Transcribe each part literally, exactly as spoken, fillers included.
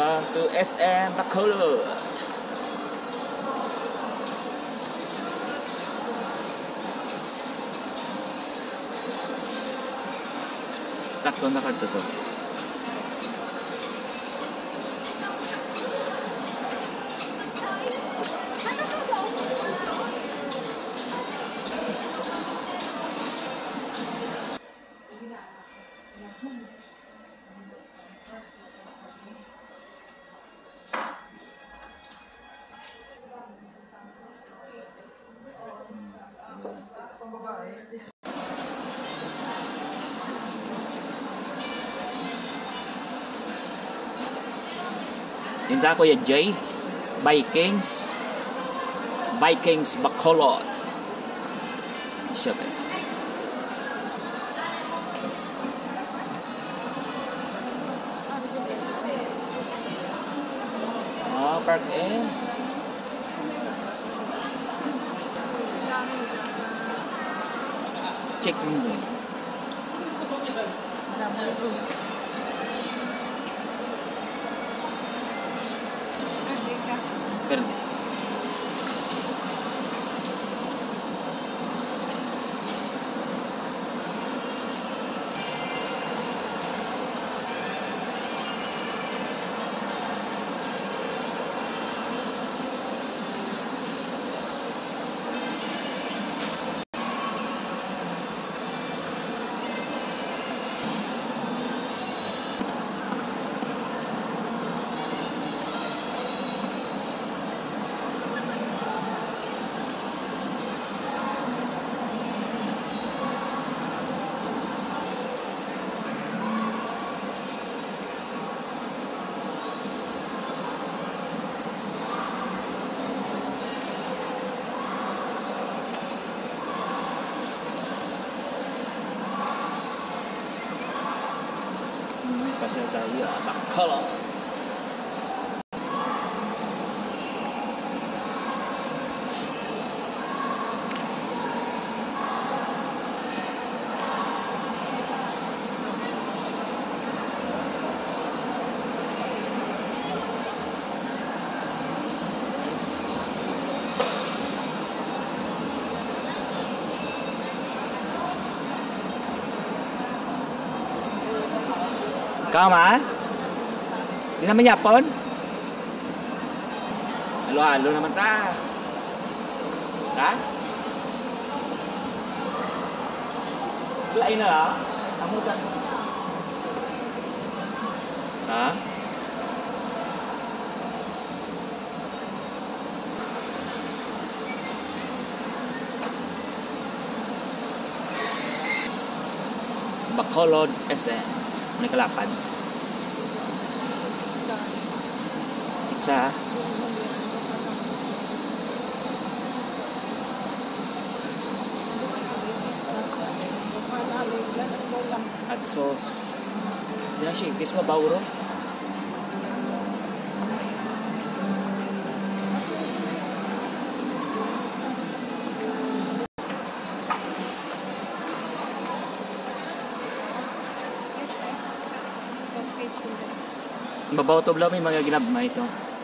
uh, to S M Bacolod. Takto na karto to. Tinda ko yung J Vikings Vikings Bacolod. Siya ba? Oh, park in. Chicken wings. Verde. Pasal tayo Bacolod. Ikaw ma? Di naman yapon? Halo-halo naman ta. Ha? Lain na lang? Kamu saan? Ha? Bacolod S M. May kalapad. Pizza. At sauce. Yan siya. Kiss mo bauro. Babaw to bla may mga ginabma ito.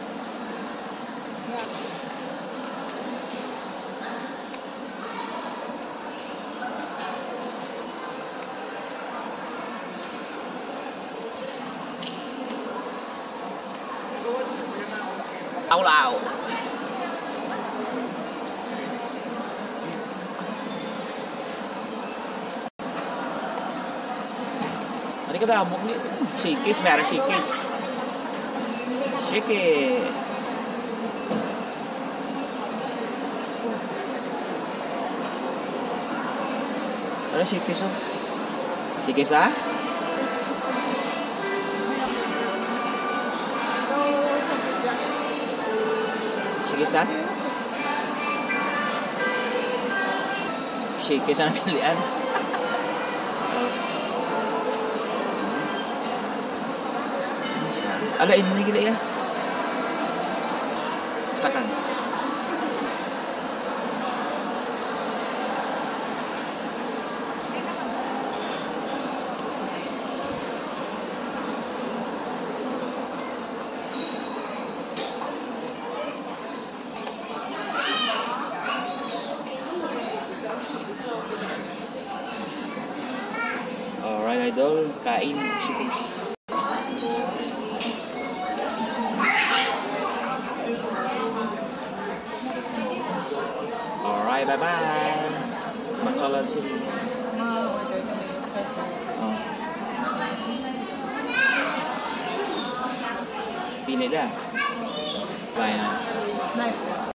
Lao-lao. Ano ka ba? Mukli. Shakes, meron shakes. Shakes. Ano shakes oh? Shakes ah? Shakes ah? Shakes ang pilihan. Ala, ini gila ya. Cepatan. Idol, kain si Chris. Alright, bye-bye. Bakalan si Ma-order kami sa sa. Oh. Pinida. Bye na. Knife.